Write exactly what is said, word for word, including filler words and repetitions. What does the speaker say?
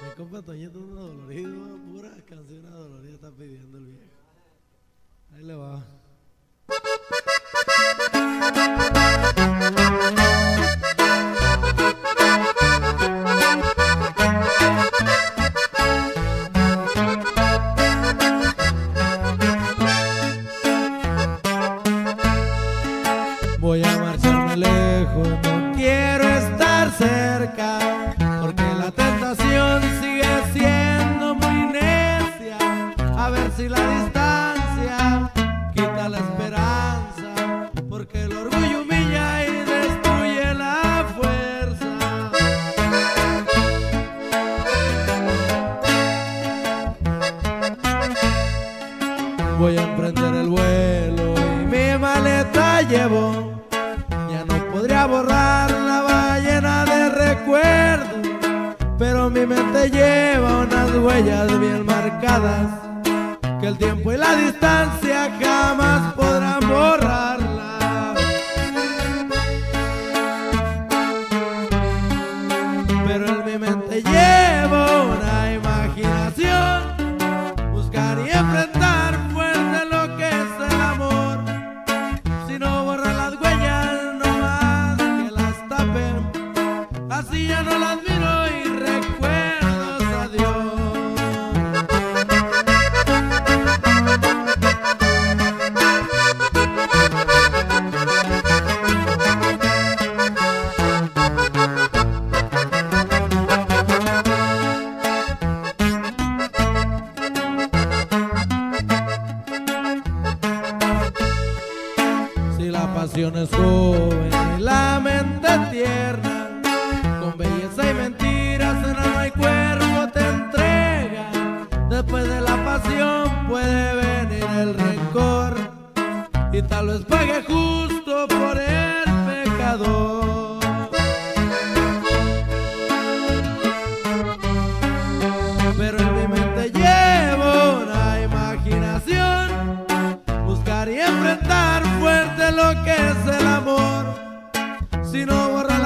Mi compa Toñito anda dolorido, puras canciones doloridas está pidiendo el viejo. Ahí le va. Voy a marcharme lejos, no quiero estar cerca, porque la tentación sigue siendo muy necia. A ver si la distancia quita la esperanza, porque el orgullo humilla y destruye la fuerza. Voy a emprender el vuelo y mi maleta llevo. Ya no podría borrar la ballena de recuerdos, pero mi mente lleva unas huellas bien marcadas que el tiempo y la distancia jamás podrán borrarla. Pero en mi mente llevo una imaginación, buscar y enfrentar fuerte lo que es el amor. Si no borra las huellas, así ya no las miro y recuerdos a Dios. Si la pasión es joven y la mente tierna, con belleza y mentiras no hay cuerpo te entrega. Después de la pasión puede venir el rencor, y tal vez pague justo por el pecador. Pero en mi mente llevo una imaginación, buscar y enfrentar fuerte lo que es el amor. Si no borra